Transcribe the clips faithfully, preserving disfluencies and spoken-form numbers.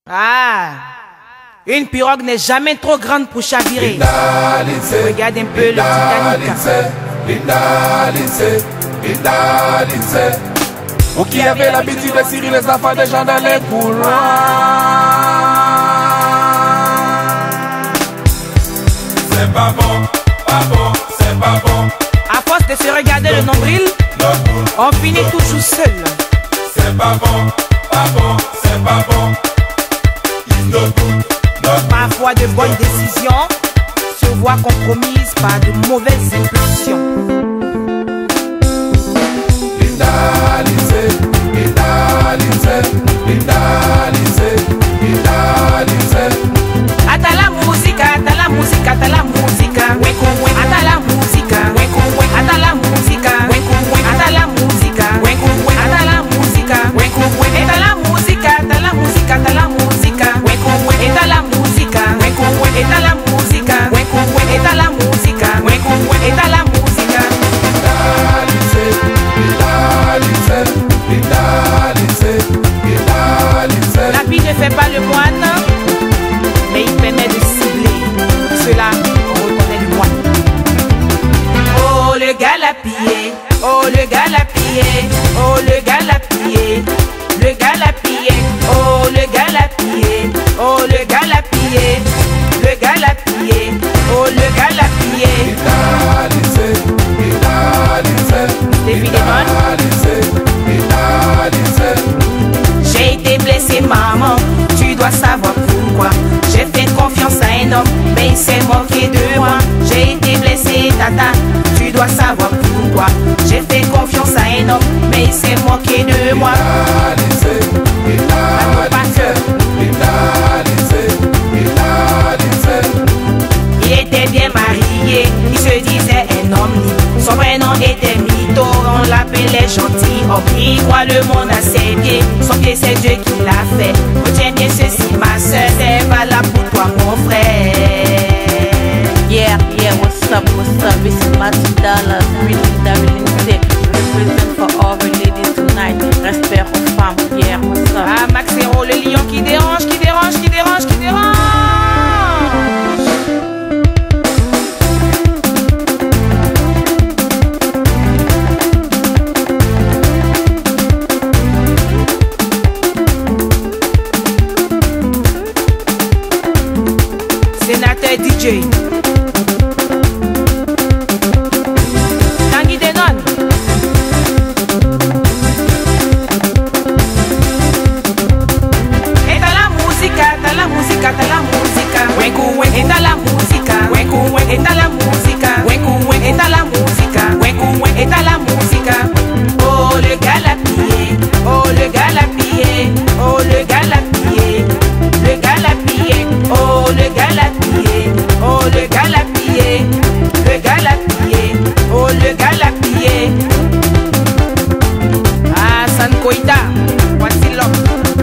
Ah, une pirogue n'est jamais trop grande pour chavirer. Regarde un peu le Titanic. Vous qui avez l'habitude de cirer les enfants des gens dans les courants. C'est pas bon, pas bon, c'est pas bon. À force de se regarder le nombril, on finit toujours seul. C'est pas bon, pas bon, c'est pas bon. It's no good, no good. Parfois de bonnes décisions se voient compromises par de mauvaises impulsions. Finalisé, finalisé, finalisé, finalisé. Ata la musica, ata la musica, ata la musica. Ata la musica, ata la musica, ata la musica, ata la musica, ata la musica, ata la musica, ata la musica, ata la musica, ata la musica, ata la musica, ata la musica. La vie ne fait pas le moine, mais il permet de cibler. Cela, on reconnaît le moine. Oh le galapier, oh le galapier, oh le galapier, le galapier, oh le galapier, oh le galapier, le galapier, oh le galapier. J'ai été blessé maman, tu dois savoir pourquoi. J'ai fait confiance à un homme, mais il s'est moqué de moi. J'ai été blessé tata, tu dois savoir pourquoi. J'ai fait confiance à un homme, mais il s'est moqué de moi. Pas que il était bien marié, il se disait un homme libre. Son vrai nom était Mito, on l'appelait gentil homme. Il croit le monde à ses pieds, son pied c'est Dieu qui l'a fait. Retiens bien ceci ma soeur, c'est valable pour toi mon frère. Yeah, yeah, what's up, what's up, this is Matthew Dallas, really, really sick. Represent for all the ladies tonight, respect aux femmes, yeah, what's up. Ah Maxero, le lion qui dérange, qui dérange, qui dérange, qui dérange. Sénateur D J Tanguy Denon. Et dans la musique, dans la musique, dans la musique. Et dans la musique, et dans la musique, et dans la musique, et dans la musique. Oh le galapier, oh le galapier, oh le galapier, le galapier, oh le galapier, oh le galapier, le galapier, oh le galapier. Ah San Koita, voici l'homme.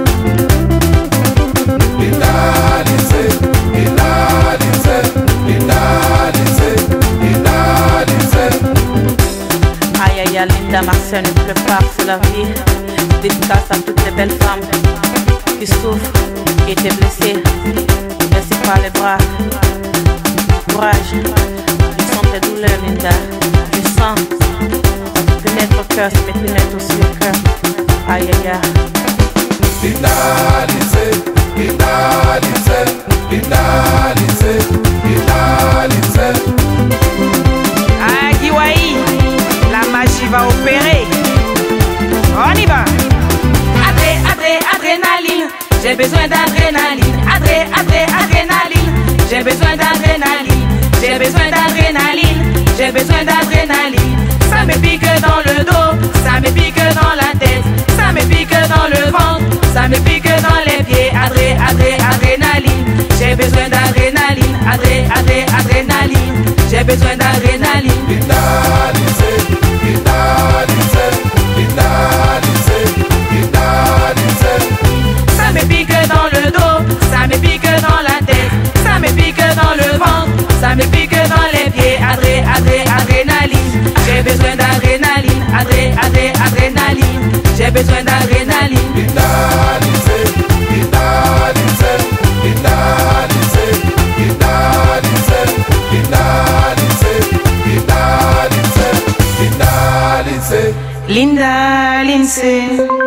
Aïe aïe aïe, Linda Marcel nous prépare sur la vie. Dédicace à toutes les belles femmes qui souffrent, qui étaient blessées, blessées par les bras. Courage, je sens tes douleurs, Linda. Je sens, pénètre au cœur, mais pénètre aussi au cœur. Aïe aïe aïe. Finalisé, finalisé, finalisé, finalisé. Ah Giwaï, la magie va opérer. On y va. Adré, adré, adrénaline. J'ai besoin d'adrénaline. Adré, adré, adrénaline. J'ai besoin d'adrénaline. J'ai besoin d'adrénaline. J'ai besoin d'adrénaline. Ça me pique dans le dos, ça me pique dans la tête, ça me pique dans le ventre, ça me pique dans les pieds. Adré, adré, adrénaline. J'ai besoin d'adrénaline. Adré, adré, adrénaline. J'ai besoin d'adrénaline. Finalisé, finalisé, finalisé, finalisé. Ça me pique dans le dos, ça me pique dans la tête, ça me pique dans le ventre, ça me pique dans les pieds. Adré, adré, adrénaline. J'ai besoin d'adrénaline. Adré, adré, adrénaline. J'ai besoin d'adrénaline. Finalisé, finalisé. Linda Lindsay.